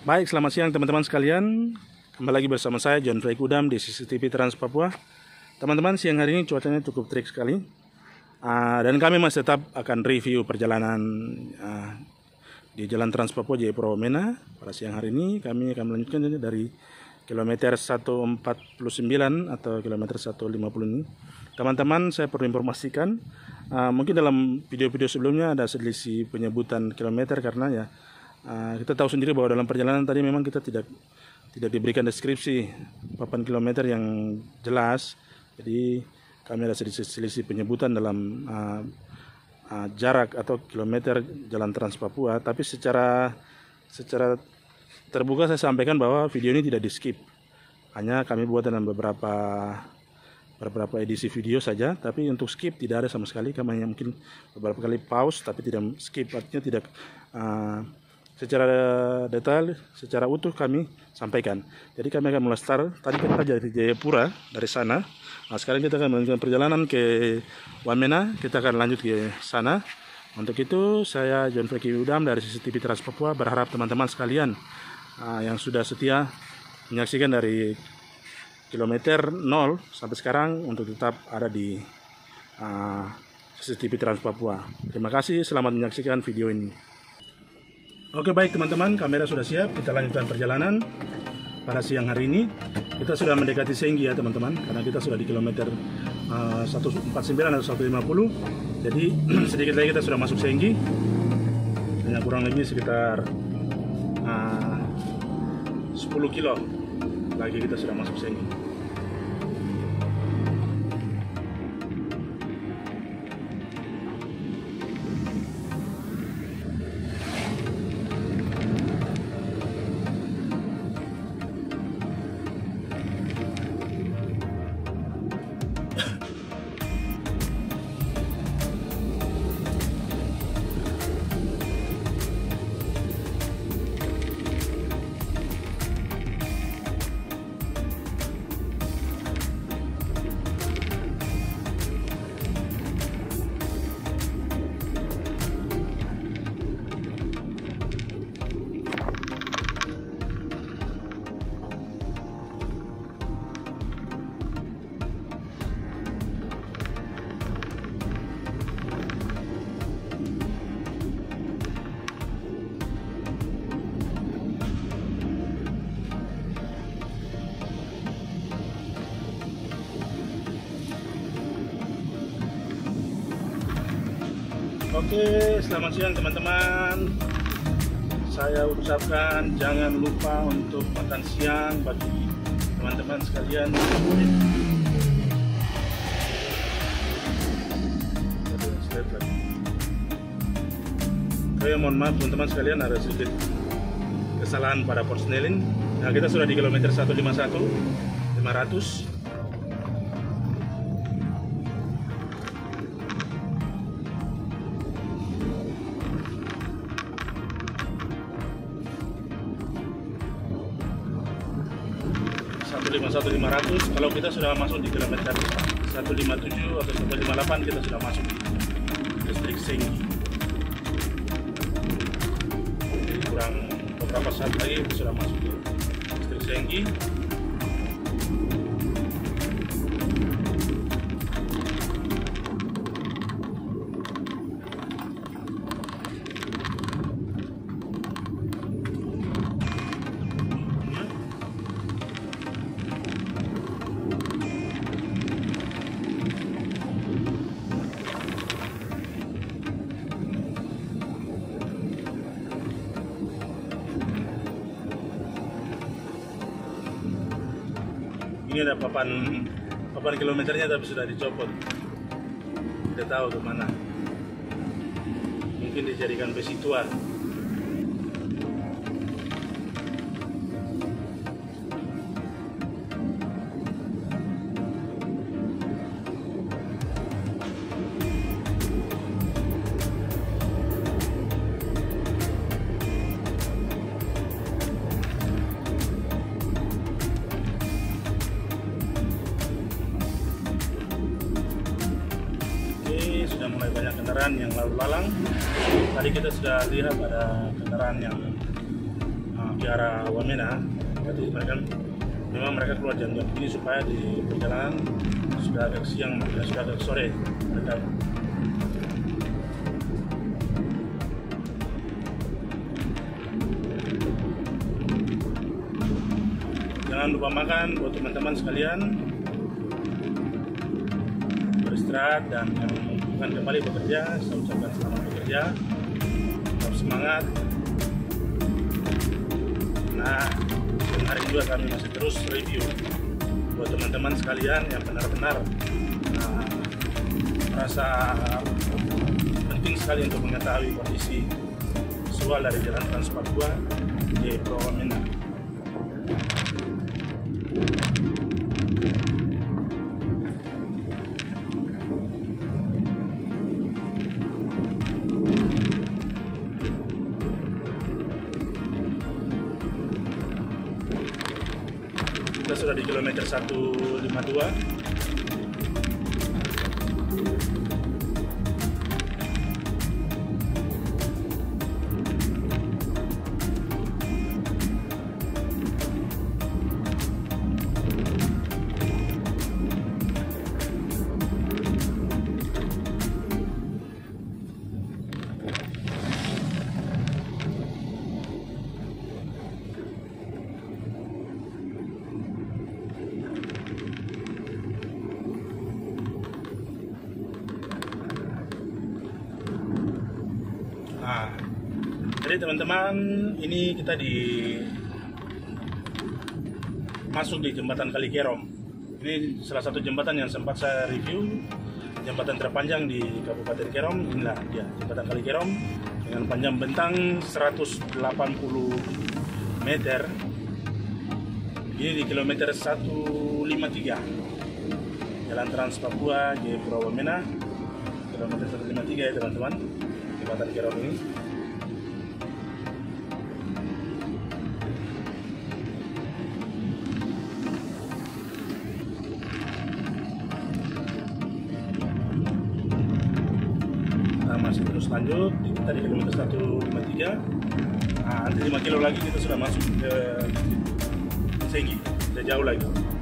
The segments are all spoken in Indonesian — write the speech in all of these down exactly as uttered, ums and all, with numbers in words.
Baik, selamat siang teman-teman sekalian. Kembali lagi bersama saya John Frey Kudam di C C T V Trans Papua. Teman-teman, siang hari ini cuacanya cukup terik sekali. Uh, dan kami masih tetap akan review perjalanan uh, di Jalan Trans Papua Jayapura Wamena. Pada siang hari ini kami akan melanjutkan dari kilometer seratus empat puluh sembilan atau kilometer seratus lima puluh ini. Teman-teman, saya perlu informasikan, uh, mungkin dalam video-video sebelumnya ada selisih penyebutan kilometer karena ya Uh, kita tahu sendiri bahwa dalam perjalanan tadi memang kita tidak tidak diberikan deskripsi papan kilometer yang jelas. Jadi kami ada selisih penyebutan dalam uh, uh, jarak atau kilometer Jalan Trans Papua. Tapi secara secara terbuka saya sampaikan bahwa video ini tidak di skip. Hanya kami buat dalam beberapa beberapa edisi video saja. Tapi untuk skip tidak ada sama sekali. Kami hanya mungkin beberapa kali pause tapi tidak skip, artinya tidak uh, secara detail, secara utuh kami sampaikan. Jadi kami akan mulai start. Tadi kita dari Jayapura, dari sana. Nah, sekarang kita akan melanjutkan perjalanan ke Wamena. Kita akan lanjut ke sana. Untuk itu, saya John Frey Kudam dari C C T V Trans Papua berharap teman-teman sekalian uh, yang sudah setia menyaksikan dari kilometer nol sampai sekarang untuk tetap ada di uh, C C T V Trans Papua. Terima kasih, selamat menyaksikan video ini. Oke, baik teman-teman, kamera sudah siap. Kita lanjutkan perjalanan pada siang hari ini. Kita sudah mendekati Senggi ya teman-teman, karena kita sudah di kilometer uh, seratus empat puluh sembilan atau seratus lima puluh. Jadi sedikit lagi kita sudah masuk Senggi. Hanya kurang lebih sekitar uh, sepuluh kilo lagi kita sudah masuk Senggi. Oke, selamat siang teman-teman. Saya ucapkan jangan lupa untuk makan siang bagi teman-teman sekalian. Oke, mohon maaf teman-teman sekalian, ada sedikit kesalahan pada persneling. Nah, kita sudah di kilometer seratus lima puluh satu, lima ratus. seratus lima puluh satu lima ratus. Kalau kita sudah masuk di kilometer seratus lima puluh tujuh atau seratus lima puluh delapan, kita sudah masuk di distrik Senggi. Jadi kurang beberapa saat lagi kita sudah masuk di distrik Senggi. Ini ada papan papan kilometernya tapi sudah dicopot. Tidak tahu kemana. Mungkin dijadikan besi tua. Sudah mulai banyak kendaraan yang lalu lalang. Tadi kita sudah lihat ada kendaraan yang uh, arah Wamena. Jadi mereka memang mereka keluar jam-jam ini supaya di perjalanan sudah agak siang, sudah agak sore mereka. Jangan lupa makan buat teman-teman sekalian, beristirahat, dan yang akan kembali bekerja, saya ucapkan selamat bekerja, tetap semangat. Nah, hari ini juga kami masih terus review buat teman-teman sekalian yang benar-benar nah, merasa penting sekali untuk mengetahui kondisi visual dari Jalan Trans Papua di Pulau Wamena. Kita sudah di kilometer seratus lima puluh dua. Nah, jadi teman-teman, ini kita di masuk di jembatan Kali Kerom. Ini salah satu jembatan yang sempat saya review, jembatan terpanjang di Kabupaten Kerom. Inilah dia, jembatan Kali Kerom dengan panjang bentang seratus delapan puluh meter. Ini di kilometer seratus lima puluh tiga Jalan Trans Papua di Pulau Wamena, kilometer seratus lima puluh tiga ya teman-teman, jembatan Kerom ini. Nah, masih terus lanjut, kita di kilometer seratus lima puluh tiga. Nah, nanti lima kilo lagi kita sudah masuk ke Senggi, sudah jauh lagi.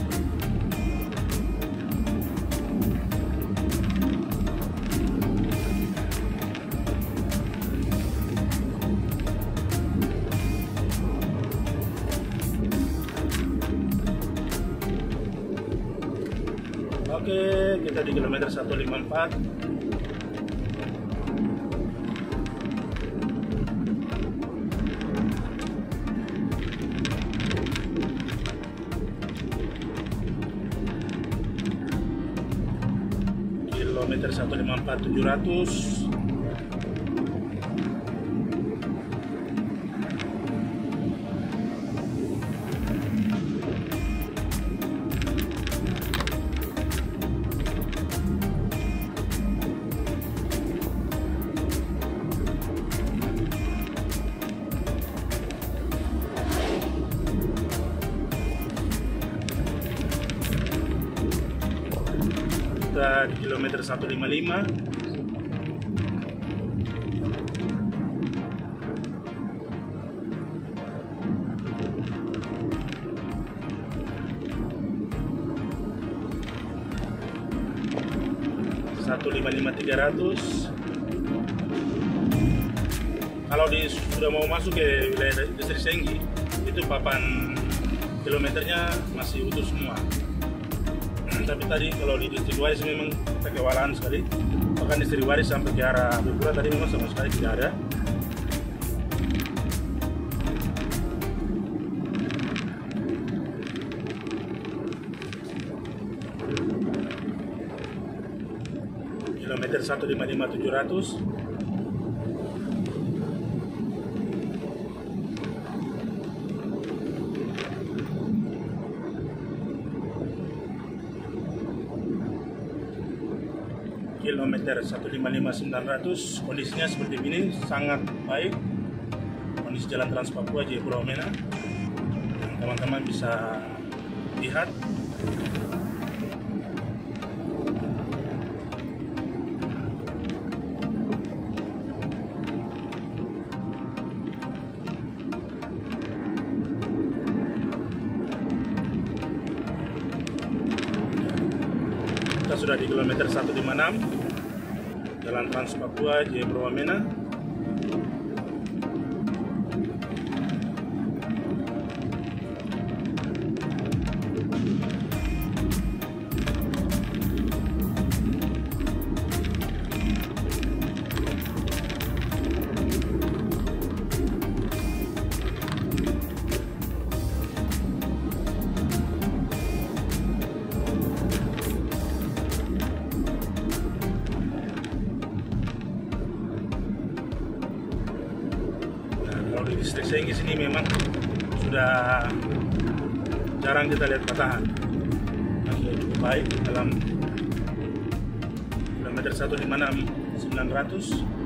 Oke, kita di kilometer seratus lima puluh empat. Kilometer seratus lima puluh empat tujuh ratus. Kita di kilometer seratus lima puluh lima. seratus lima puluh lima tiga ratus. Kalau di sudah mau masuk ke wilayah distrik Senggi, itu papan kilometernya masih utuh semua. Tapi tadi kalau di distrik Waris memang kita kewalahan sekali. Bahkan distrik Waris sampai ke arah Bepura tadi memang sama sekali tidak ada. Kilometer seratus lima puluh lima tujuh ratus. Kilometer seratus lima puluh lima sembilan ratus. Kondisinya seperti ini, sangat baik kondisi Jalan Trans Papua di Pulau Wamena. Teman-teman bisa lihat. sudah di kilometer seratus lima puluh enam Jalan Trans Papua Jaya Purwamena. Kalau di distrik Senggi sini memang sudah jarang kita lihat patahan. Masih cukup baik dalam kilometer seratus lima puluh enam sembilan ratus.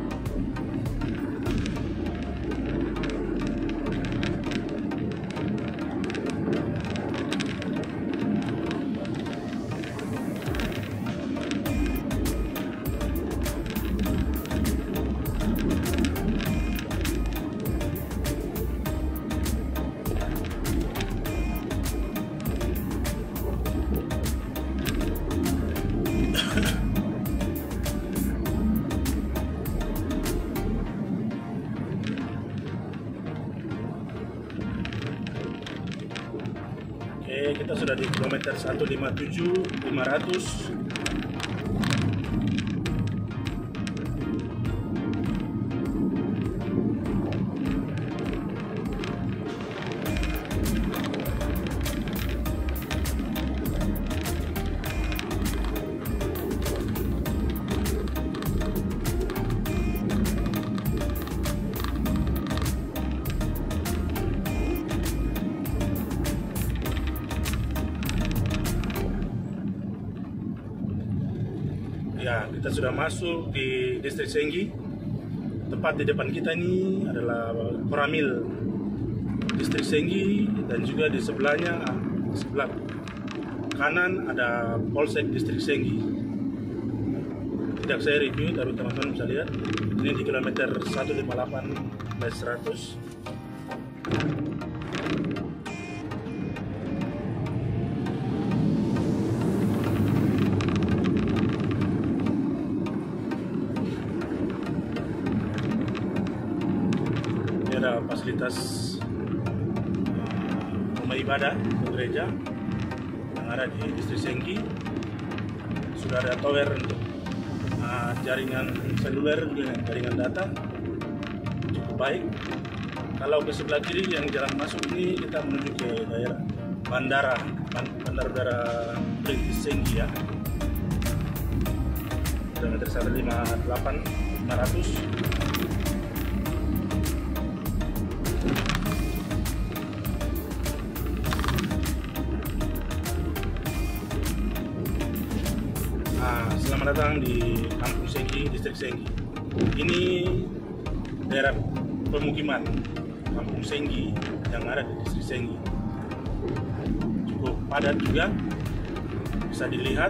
Oke, kita sudah di kilometer seratus lima puluh tujuh lima ratus. Ya, kita sudah masuk di distrik Senggi. Tepat di depan kita ini adalah Koramil distrik Senggi, dan juga di sebelahnya, sebelah kanan ada Polsek distrik Senggi. Tidak saya review, tapi teman-teman bisa lihat. Ini di kilometer seratus lima puluh delapan seratus. Ada fasilitas uh, rumah ibadah atau gereja yang ada di distrik Senggi. Sudah ada tower untuk uh, jaringan seluler dengan jaringan data, cukup baik. Kalau ke sebelah kiri yang jalan masuk ini, kita menuju ke daerah bandara bandara udara Perintis Senggi ya, kilometer seratus lima puluh delapan lima ratus. Selamat datang di Kampung Senggi, distrik Senggi. Ini daerah pemukiman Kampung Senggi yang ada di distrik Senggi. Cukup padat juga, bisa dilihat.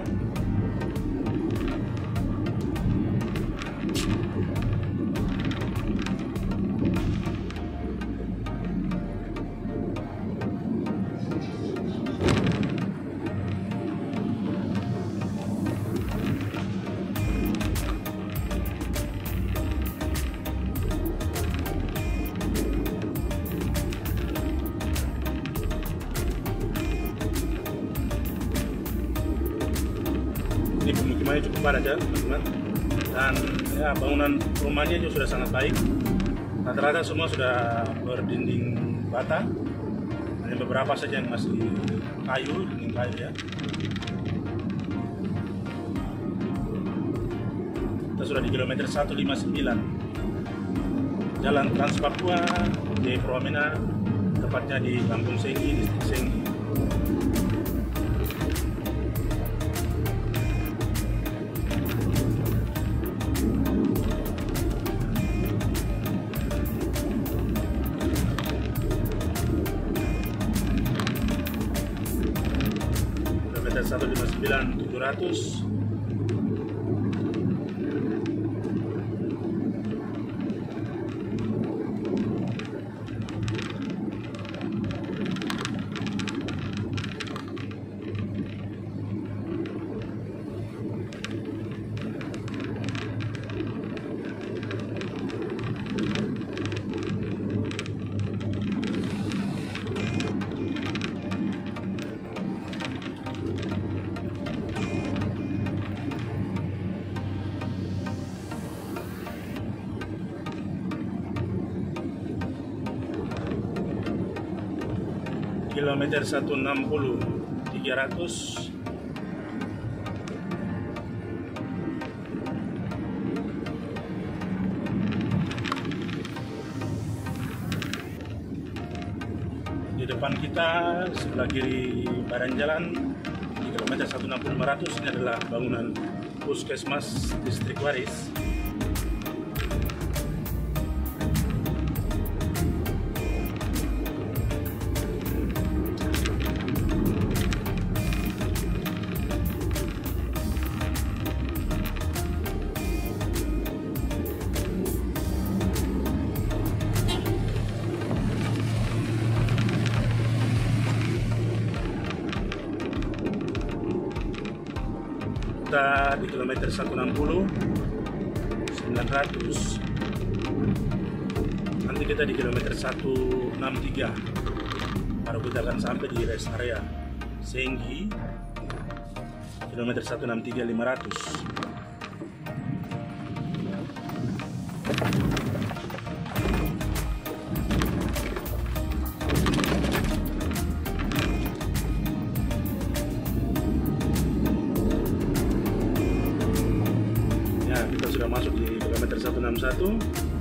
Ini pemukimannya cukup padat ya teman-teman, dan ya bangunan rumahnya juga sudah sangat baik. Rata-rata semua sudah berdinding bata, hanya beberapa saja yang masih kayu, dinding kayu ya. Kita sudah di kilometer seratus lima puluh sembilan Jalan Trans Papua Jaya Purwamena, tepatnya di Kampung Senggi, distrik Senggi. seratus lima puluh sembilan tujuh ratus. kilometer seratus enam puluh tiga ratus. Di depan kita sebelah kiri badan jalan di kilometer seratus enam puluh lima ratus ini adalah bangunan Puskesmas Distrik Waris. Kita di kilometer seratus enam puluh sembilan ratus, nanti kita di kilometer seratus enam puluh tiga, baru kita akan sampai di rest area Senggi kilometer seratus enam puluh tiga lima ratus. Kita sudah masuk di kilometer seratus enam puluh satu.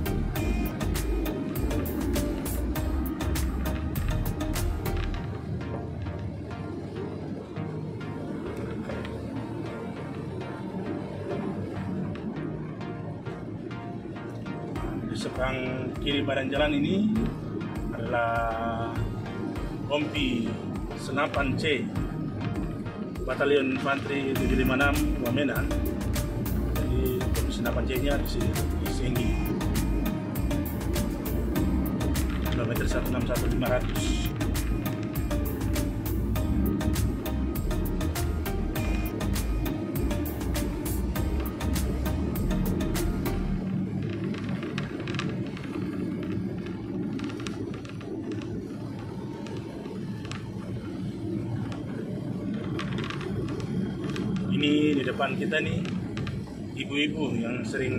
Di seberang kiri badan jalan ini adalah Kompi Senapan C Batalion Infanteri tujuh lima enam Wamena. Senapan C-nya di sini di Senggi kilometer seratus enam puluh satu lima ratus. Ini di depan kita nih ibu-ibu yang sering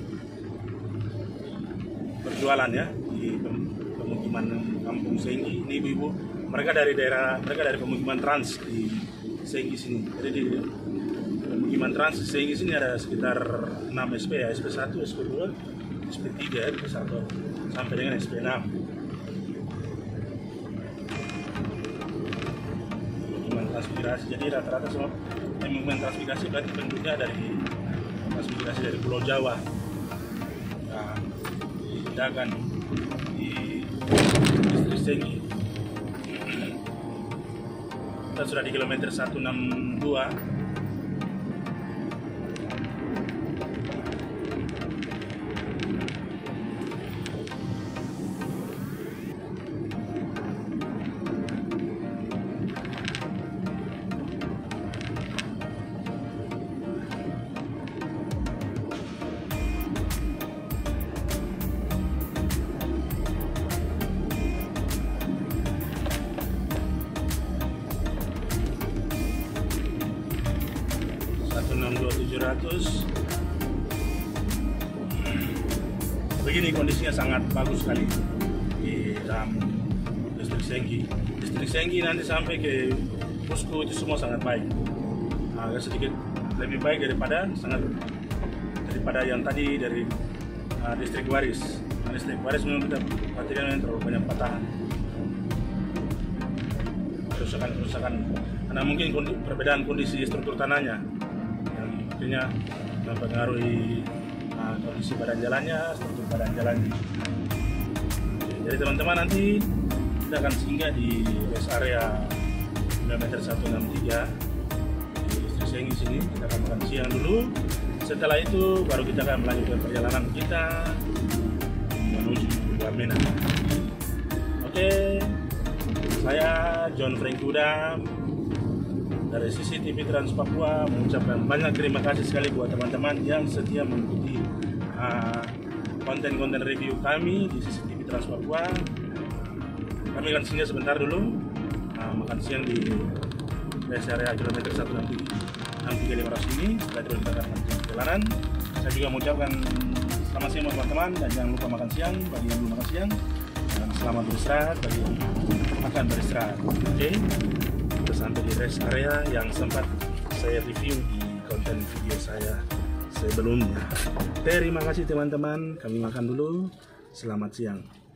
berjualan ya di pemukiman Kampung Senggi. Ini ibu-ibu, mereka dari daerah, mereka dari pemukiman Trans di Senggi sini. Jadi di pemukiman Trans di Senggi sini ada sekitar enam S P ya, S P satu, S P dua, S P tiga, S P satu sampai dengan S P enam. Pemukiman transmigrasi. Jadi rata-rata semua pemukiman transmigrasi berarti penduduknya dari transmigrasi dari Pulau Jawa, nah, di Dagan, di Distrik Senggi. Kita sudah di kilometer seratus enam puluh dua. enam dua tujuh ratus. Begini kondisinya sangat bagus sekali di dalam Distrik Senggi. Distrik Senggi nanti sampai ke Pusko itu semua sangat baik. Agak sedikit lebih baik daripada sangat daripada yang tadi dari uh, Distrik Waris. Nah, Distrik Waris memang kita perhatikan yang terlalu banyak patahan, kerusakan-kerusakan. Karena mungkin kondi, perbedaan kondisi struktur tanahnya artinya mempengaruhi uh, kondisi badan jalannya, struktur badan jalannya. Jadi teman-teman nanti kita akan singgah di rest area kilometer seratus enam puluh tiga di Distrik Senggi sini. Kita akan makan siang dulu. Setelah itu baru kita akan melanjutkan perjalanan kita menuju Wamena. Oke, saya John Franky Udam dari C C T V Trans Papua mengucapkan banyak terima kasih sekali buat teman-teman yang setia mengikuti konten-konten uh, review kami di C C T V Trans Papua. Kami akan singgah sebentar dulu uh, makan siang di rest area kilometer seratus enam puluh tiga lima ratus ini. Setelah itu kita akan lanjutkan perjalanan. Saya juga mengucapkan selamat siang buat teman-teman dan jangan lupa makan siang bagi yang belum makan siang. Dan selamat beristirahat bagi yang akan beristirahat. Oke, okay? Kita sampai di rest area yang sempat saya review di konten video saya sebelumnya. Terima kasih teman-teman, kami makan dulu. Selamat siang.